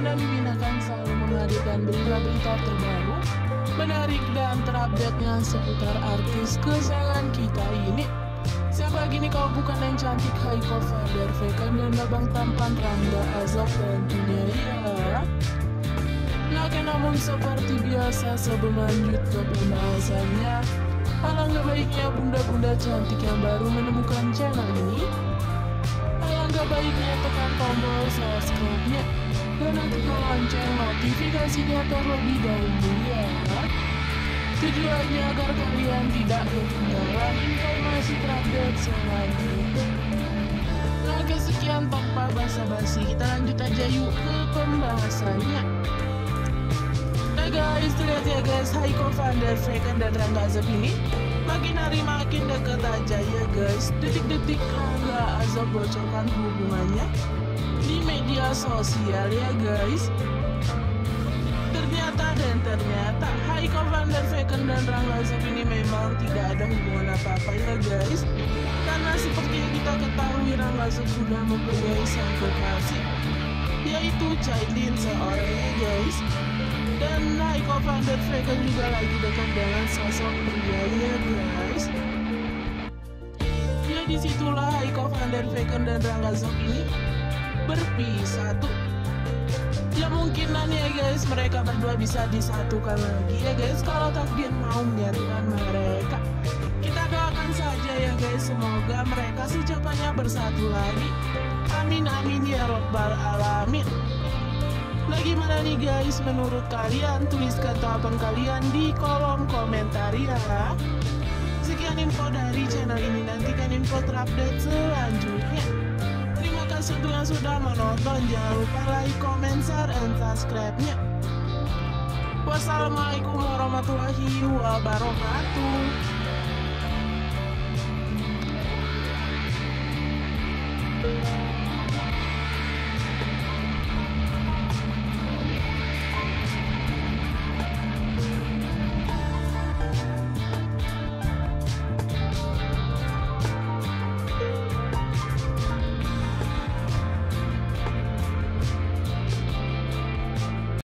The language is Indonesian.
mana Mimin akan selalu menghadirkan berita-berita terbaru, menarik dan terupdate-nya seputar artis kesayangan kita ini. Siapa lagi nih kalau bukan yang cantik Haiko van der Vecken dan babang tampan Rangga Azob tentunya ya. Namun seperti biasa sebelum lanjut ke pembahasannya, alangkah baiknya bunda-bunda cantik yang baru menemukan channel ini, alangkah baiknya tekan tombol subscribe-nya dan aktifkan lonceng notifikasinya terlebih dahulu ya. Tujuannya agar kalian tidak ketinggalan informasi terupdate selanjutnya. Oke, sekian tanpa basa-basi, kita lanjut aja yuk ke pembahasannya. Nah guys, lihat ya guys, Haiko van der Vecken dan Rangga Azob ini makin hari makin dekat aja ya guys. Detik-detik Rangga Azob bocorkan hubungannya di media sosial ya guys. Ternyata Haiko van der Vecken dan Rangga Azob ini memang tidak ada hubungan apa-apa ya guys. Karena seperti yang kita ketahui, Rangga Azob sudah mempunyai sang kekasih, yaitu Chailin seorangnya guys. Dan Haiko van der Vecken juga lagi dekat dengan sosok prianya guys. Ya disitulah Haiko van der Vecken dan Rangga Azob ini berpisah tuh. Ya mungkinan ya guys, mereka berdua bisa disatukan lagi ya guys, kalau takdir mau menyatukan mereka. Kita doakan saja ya guys, semoga mereka secepatnya bersatu lagi. Amin amin ya robbal alamin. Nah gimana nih guys menurut kalian? Tuliskan tanggapan kalian di kolom komentar ya. Sekian info dari channel ini, nantikan info terupdate selanjutnya. Terima kasih untuk yang sudah menonton. Jangan lupa like, comment, share, and subscribe-nya. Wassalamualaikum warahmatullahi wabarakatuh.